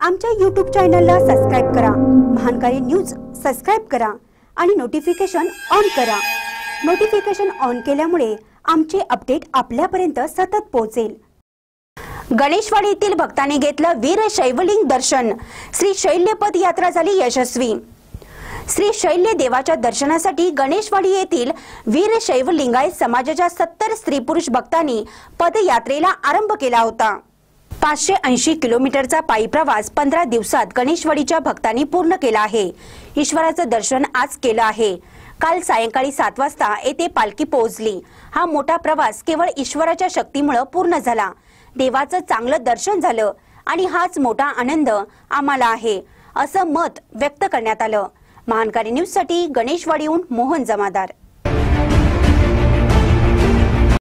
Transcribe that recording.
आमच्या YouTube चॅनलला subscribe करा, महानकारी न्यूज सबस्क्राइब करा आणि नोटिफिकेशन ऑन करा। नोटिफिकेशन ऑन केल्यामुळे आमचे अपडेट आपल्यापर्यंत सतत पोहोचेल। गणेशवाडी येथील भक्तांनी घेतलं वीरशैवलिंग दर्शन। श्री शैल्य पदयात्रा झाली यशस्वी। श्री शैल्य देवाच्या दर्शनासाठी गणेशवाडी येथील वीरशैवलिंगायत समाजाच्या 70 स्त्री पुरुष भक्तांनी पदयात्रेला आरंभ केला होता। 580 किलोमीटरचा पायी प्रवास 15 दिवसात गणेशवाडीच्या भक्तांनी पूर्ण केला आहे। ईश्वराचं दर्शन आज केलं आहे। काल सायंकाळी 7 वाजता येथे पालखी पोहोचली। हा मोठा प्रवास केवळ ईश्वराच्या शक्तीमुळे पूर्ण झाला। देवाचं चांगलं दर्शन झालं आणि हाच मोठा आनंद आम्हाला आहे, असं मत व्यक्त करण्यात आलं। महानकारी न्यूज साठी गणेशवाडीहून मोहन जमादार।